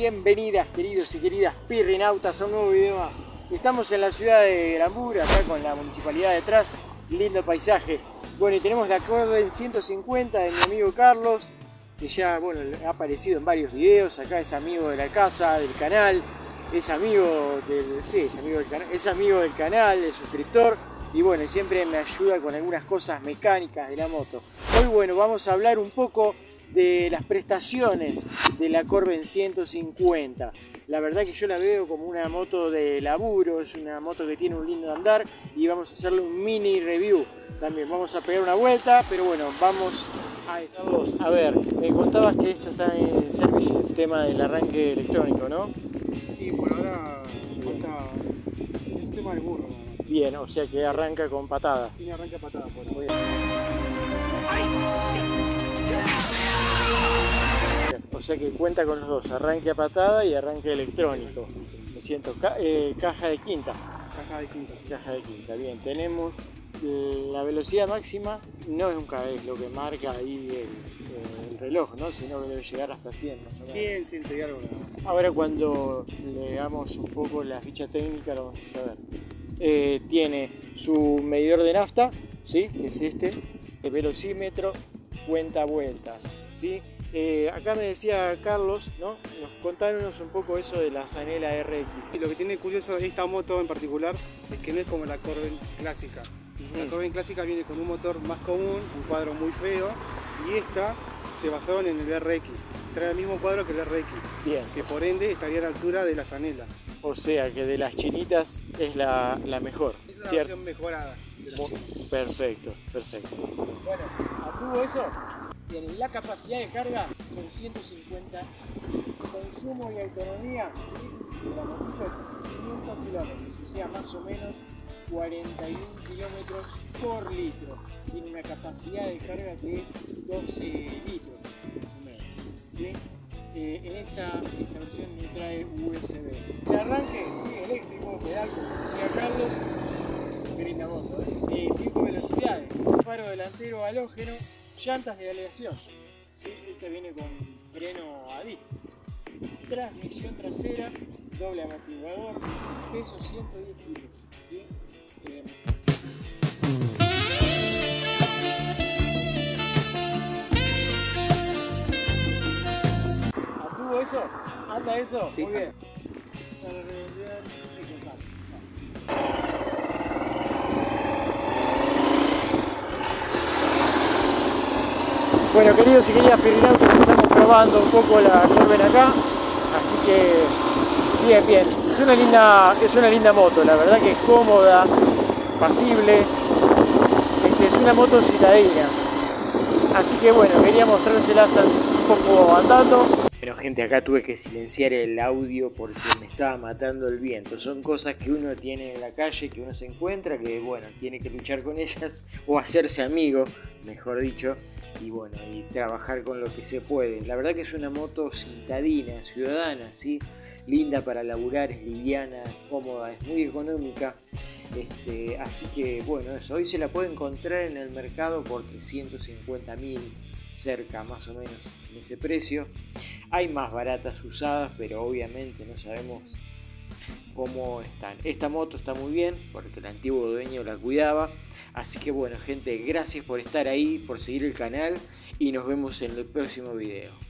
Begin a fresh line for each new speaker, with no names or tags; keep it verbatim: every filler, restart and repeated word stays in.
bienvenidas queridos y queridas pirrinautas a un nuevo video más. Estamos en la ciudad de Granburg, acá con la municipalidad detrás, lindo paisaje. Bueno, y tenemos la Corben ciento cincuenta de mi amigo Carlos, que ya bueno, ha aparecido en varios videos. Acá es amigo de la casa, del canal, es amigo del, sí, es amigo del canal, es amigo del canal, del suscriptor. Y bueno, siempre me ayuda con algunas cosas mecánicas de la moto. Hoy bueno, vamos a hablar un poco de las prestaciones de la Corben ciento cincuenta. La verdad que yo la veo como una moto de laburo, es una moto que tiene un lindo andar y vamos a hacerle un mini review. También vamos a pegar una vuelta, pero bueno, vamos a dejarlos. A ver, me contabas que esto está en servicio, el tema del arranque electrónico, ¿no?
Sí, por ahora falta, es un tema de burro.
Bien, o sea que arranca con patada.
Tiene arranque a patada por ahora.
Muy bien. O sea que cuenta con los dos, arranque a patada y arranque electrónico. Me siento, ca eh, caja de quinta.
Caja de quinta. Sí.
Caja de quinta, bien. Tenemos eh, la velocidad máxima, no es un K es lo que marca ahí el, eh, el reloj, ¿no? Sino que debe llegar hasta cien más o menos.
cien, ciento y algo.
Ahora cuando leamos un poco la ficha técnica lo vamos a saber. Eh, tiene su medidor de nafta, ¿sí? Que es este, el velocímetro, cuenta vueltas, ¿sí? Eh, acá me decía Carlos, ¿no? Nos contanos un poco eso de la Zanela R X.
Sí, lo que tiene curioso de esta moto en particular es que no es como la Corben clásica. Uh-huh. La Corben clásica viene con un motor más común, un cuadro muy feo, y esta se basaron en el R X. Trae el mismo cuadro que el R X.
Bien.
Que por ende estaría a la altura de la Zanela.
O sea que de las chinitas es la, la mejor,
es la
¿cierto?
versión mejorada.
Perfecto, perfecto. Bueno, apruebo eso. Tienen la capacidad de carga, son ciento cincuenta. Consumo y autonomía, ¿sí? De la motito, quinientos kilómetros, o sea, más o menos cuarenta y uno kilómetros por litro. Tiene una capacidad de carga de doce litros, más o menos, ¿sí? Eh, en esta, esta versión no trae U S B. El arranque, sí, eléctrico, pedal, como decía Carlos, grinda moto, ¿eh? cinco velocidades, faro delantero halógeno, llantas de aleación, ¿sí? Este viene con freno a disco, transmisión trasera, doble amortiguador, peso ciento diez kilos, ¿sí? Eh, ¿Atuvo eso? ¿Anda eso?
Sí.
Muy bien. Bueno, queridos y queridas pirrinautas, estamos probando un poco la Corben acá, así que bien, bien. Es una linda, es una linda moto, la verdad que es cómoda, pasible, este, es una moto citadina. Así que bueno, quería mostrárselas un poco andando. Bueno gente, acá tuve que silenciar el audio porque me estaba matando el viento. Son cosas que uno tiene en la calle, que uno se encuentra, que bueno, tiene que luchar con ellas o hacerse amigo, mejor dicho. Y bueno, y trabajar con lo que se puede. La verdad que es una moto citadina, ciudadana, ¿sí? Linda para laburar, es liviana, es cómoda, es muy económica. Este, así que bueno, eso. Hoy se la puede encontrar en el mercado por trescientos cincuenta mil, cerca más o menos en ese precio. Hay más baratas usadas, pero obviamente no sabemos cómo están. Esta moto está muy bien porque el antiguo dueño la cuidaba. Así que bueno gente, gracias por estar ahí, por seguir el canal y nos vemos en el próximo video.